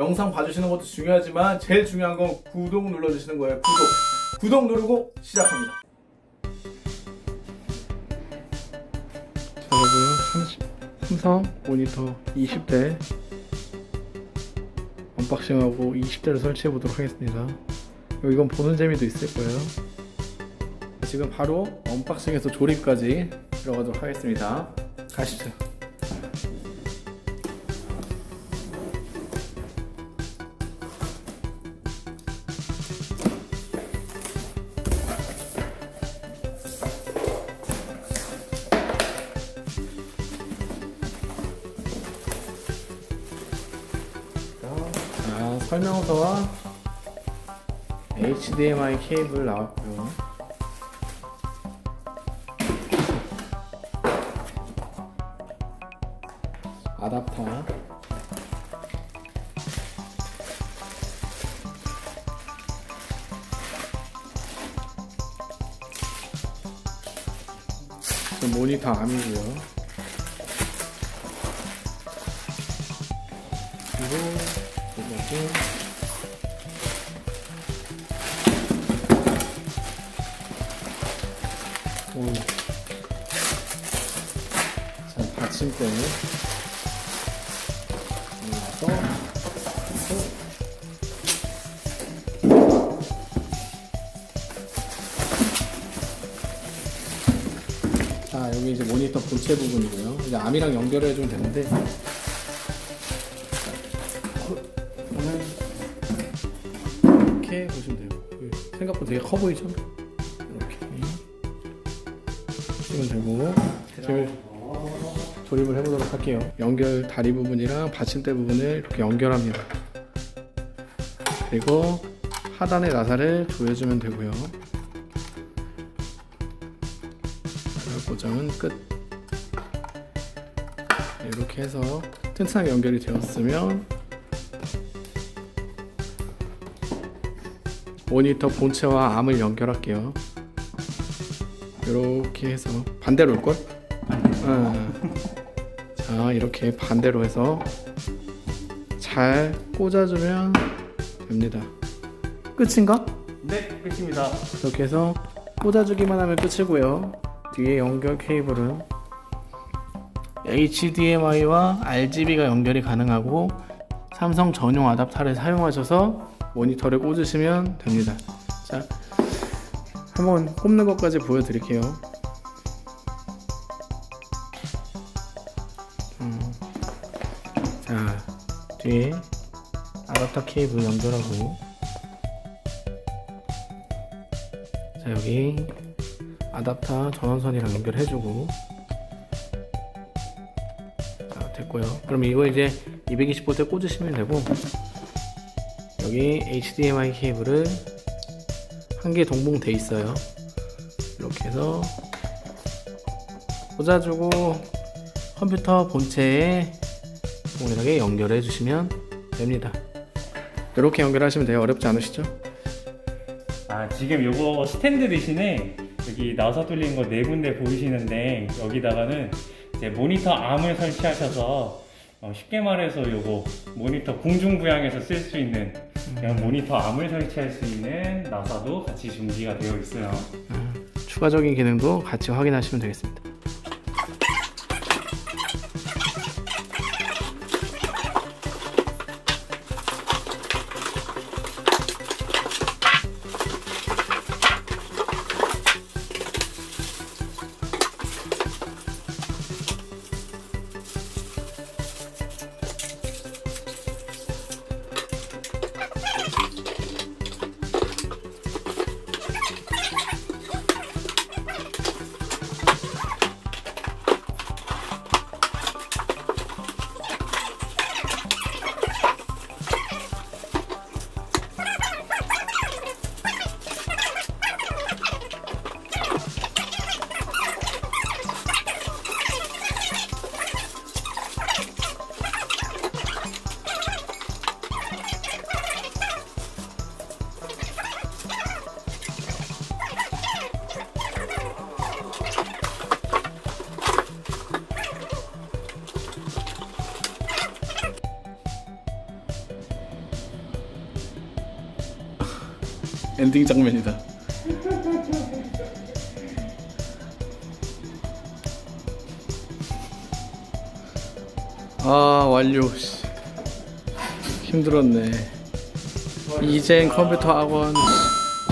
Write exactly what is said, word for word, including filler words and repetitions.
영상 봐주시는 것도 중요하지만 제일 중요한 건 구독 눌러주시는 거예요. 구독 구독 누르고 시작합니다. 자, 여러분 삼성 모니터 이십 대 언박싱하고 이십 대를 설치해 보도록 하겠습니다. 이건 보는 재미도 있을 거예요. 지금 바로 언박싱에서 조립까지 들어가도록 하겠습니다. 가시죠. 자, 설명서와 에이치디엠아이 케이블 나왔고요. 아답터, 모니터 암이고요. 그리고 이것도 오. 자, 받침대 자, 여기 이제 모니터 본체 부분이고요. 이제 암이랑 연결해 주면 되는데 이렇게 보시면 돼요. 생각보다 되게 커 보이죠? 이렇게 쓰면 되고, 지금 조립을 해보도록 할게요. 연결 다리 부분이랑 받침대 부분을 이렇게 연결합니다. 그리고 하단의 나사를 조여주면 되고요. 고정은 끝. 이렇게 해서 튼튼하게 연결이 되었으면 모니터 본체와 암을 연결할게요. 이렇게 해서 반대로 올걸? 아. 자, 이렇게 반대로 해서 잘 꽂아주면 됩니다. 끝인가? 네, 끝입니다. 이렇게 해서 꽂아주기만 하면 끝이고요. 뒤에 연결 케이블은 에이치디엠아이와 알지비가 연결이 가능하고 삼성 전용 아답터를 사용하셔서 모니터를 꽂으시면 됩니다. 자, 한번 꼽는 것까지 보여드릴게요. 음. 자, 뒤에 아답터 케이블 연결하고, 자, 여기 아답터 전원선이랑 연결해주고, 자, 됐고요. 그럼 이거 이제 이백이십 볼트에 꽂으시면 되고, 여기 에이치디엠아이 케이블을 한 개 동봉돼 있어요. 이렇게 해서 꽂아주고 컴퓨터 본체에 동일하게 연결해 주시면 됩니다. 이렇게 연결하시면 돼요. 어렵지 않으시죠? 아, 지금 요거 스탠드 대신에 여기 나사 뚫린 거 네 군데 보이시는데, 여기다가는 이제 모니터 암을 설치하셔서 어, 쉽게 말해서 요거 모니터 공중부양해서 쓸 수 있는 그냥 모니터 암을 설치할 수 있는 나사도 같이 준비가 되어 있어요. 아, 추가적인 기능도 같이 확인하시면 되겠습니다. 엔딩 장면이다. 아 완료. 힘들었네. 이젠 컴퓨터 학원